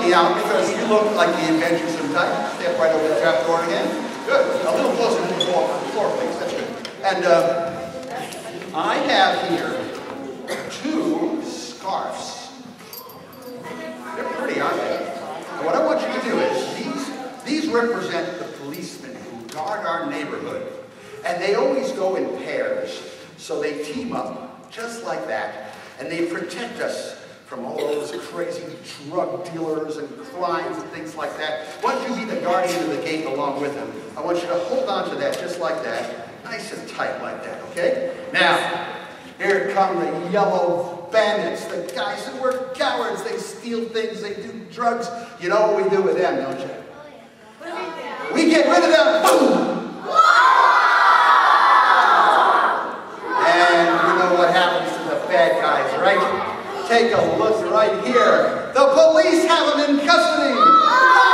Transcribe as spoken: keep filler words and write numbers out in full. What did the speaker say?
me out because you look like the adventuresome type. Step right over the trap door again. Good. A little closer to the floor, floor please. That's good. And uh, I have here two scarves. They're pretty, aren't they? And what I want you to do is, these, these represent the policemen who guard our neighborhood. And they always go in pairs. So they team up just like that. And they protect us from all those crazy drug dealers and crimes and things like that. Why don't you be the guardian of the gate along with them? I want you to hold on to that just like that. Nice and tight like that, okay? Now, here come the yellow bandits, the guys who were cowards. They steal things, they do drugs. You know what we do with them, don't you? We get rid of them, boom! And you know what happens to the bad guys, right? Take a look right here. The police have them in custody.